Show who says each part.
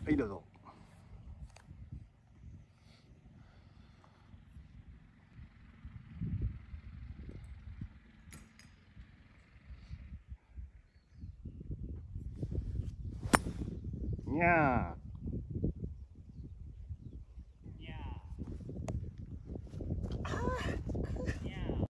Speaker 1: はいどうぞ。にゃー。